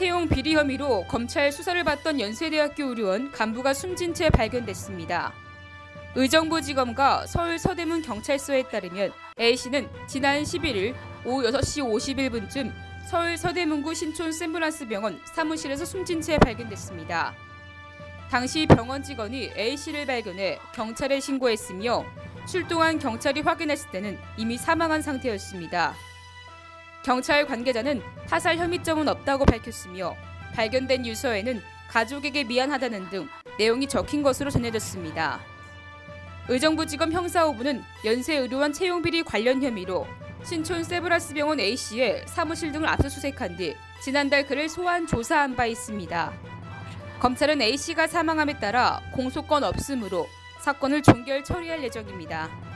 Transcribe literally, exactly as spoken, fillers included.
채용 비리 혐의로 검찰 수사를 받던 연세대학교 의료원 간부가 숨진 채 발견됐습니다. 의정부지검과 서울 서대문 경찰서에 따르면 A씨는 지난 십일일 오후 여섯 시 오십일 분쯤 서울 서대문구 신촌 샌브란스 병원 사무실에서 숨진 채 발견됐습니다. 당시 병원 직원이 A씨를 발견해 경찰에 신고했으며 출동한 경찰이 확인했을 때는 이미 사망한 상태였습니다. 경찰 관계자는 타살 혐의점은 없다고 밝혔으며 발견된 유서에는 가족에게 미안하다는 등 내용이 적힌 것으로 전해졌습니다. 의정부지검 형사오부는 연세의료원 채용비리 관련 혐의로 신촌 세브란스 병원 A씨의 사무실 등을 압수수색한 뒤 지난달 그를 소환 조사한 바 있습니다. 검찰은 A씨가 사망함에 따라 공소권 없음으로 사건을 종결 처리할 예정입니다.